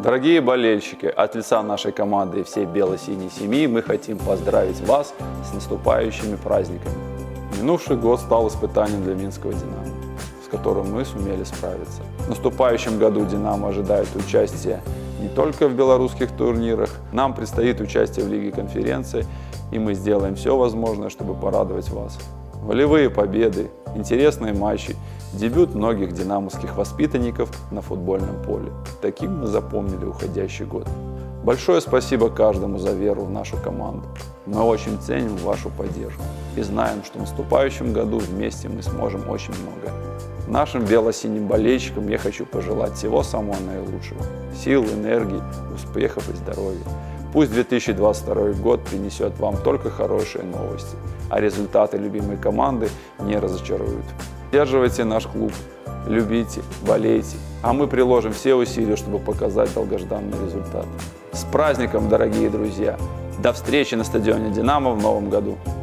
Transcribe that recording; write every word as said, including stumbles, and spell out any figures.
Дорогие болельщики, от лица нашей команды и всей бело-синей семьи мы хотим поздравить вас с наступающими праздниками. Минувший год стал испытанием для Минского «Динамо», с которым мы сумели справиться. В наступающем году «Динамо» ожидает участия не только в белорусских турнирах, нам предстоит участие в Лиге конференций, и мы сделаем все возможное, чтобы порадовать вас. Волевые победы, интересные матчи, дебют многих динамовских воспитанников на футбольном поле. Таким мы запомнили уходящий год. Большое спасибо каждому за веру в нашу команду. Мы очень ценим вашу поддержку и знаем, что в наступающем году вместе мы сможем очень много. Нашим бело-синим болельщикам я хочу пожелать всего самого наилучшего. Сил, энергии, успехов и здоровья. Пусть две тысячи двадцать второй год принесет вам только хорошие новости, а результаты любимой команды не разочаруют. Поддерживайте наш клуб, любите, болейте, а мы приложим все усилия, чтобы показать долгожданный результат. С праздником, дорогие друзья! До встречи на стадионе «Динамо» в новом году!